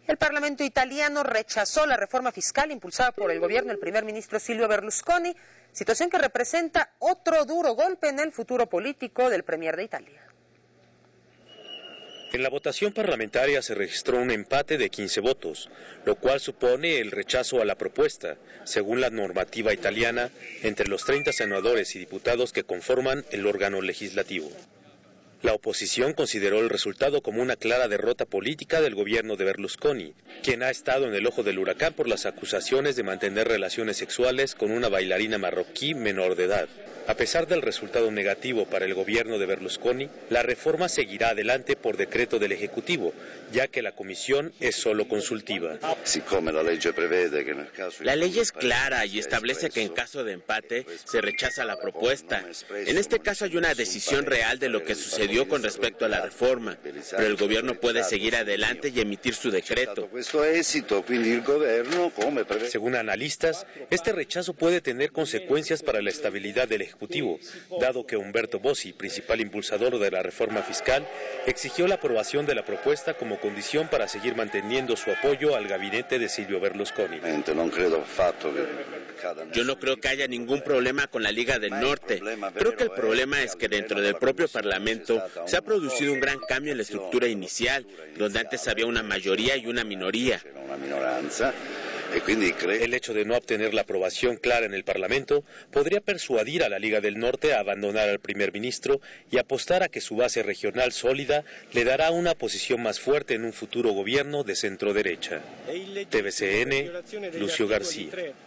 El Parlamento italiano rechazó la reforma fiscal impulsada por el gobierno del primer ministro Silvio Berlusconi, situación que representa otro duro golpe en el futuro político del premier de Italia. En la votación parlamentaria se registró un empate de 15 votos, lo cual supone el rechazo a la propuesta, según la normativa italiana, entre los 30 senadores y diputados que conforman el órgano legislativo. La oposición consideró el resultado como una clara derrota política del gobierno de Berlusconi, quien ha estado en el ojo del huracán por las acusaciones de mantener relaciones sexuales con una bailarina marroquí menor de edad. A pesar del resultado negativo para el gobierno de Berlusconi, la reforma seguirá adelante por decreto del Ejecutivo, ya que la comisión es solo consultiva. La ley es clara y establece que en caso de empate se rechaza la propuesta. En este caso hay una decisión real de lo que sucedió con respecto a la reforma, pero el gobierno puede seguir adelante y emitir su decreto. Según analistas, este rechazo puede tener consecuencias para la estabilidad del Ejecutivo, dado que Umberto Bossi, principal impulsador de la reforma fiscal, exigió la aprobación de la propuesta como condición para seguir manteniendo su apoyo al gabinete de Silvio Berlusconi. Yo no creo que haya ningún problema con la Liga del Norte. Creo que el problema es que dentro del propio Parlamento se ha producido un gran cambio en la estructura inicial, donde antes había una mayoría y una minoría. El hecho de no obtener la aprobación clara en el Parlamento podría persuadir a la Liga del Norte a abandonar al primer ministro y apostar a que su base regional sólida le dará una posición más fuerte en un futuro gobierno de centro-derecha. TVCN, Lucio García.